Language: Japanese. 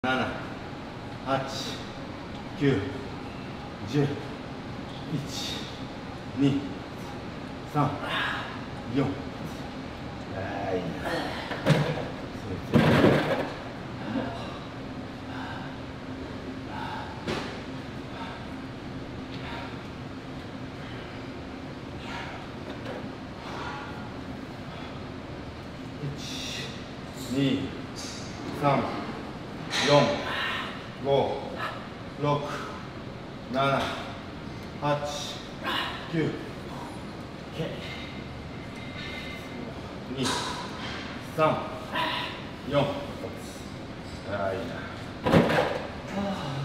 7、8、9、10、1、2、3、4。はい。1、2、3、4、5、6、7、8、9、2、3、4。はい。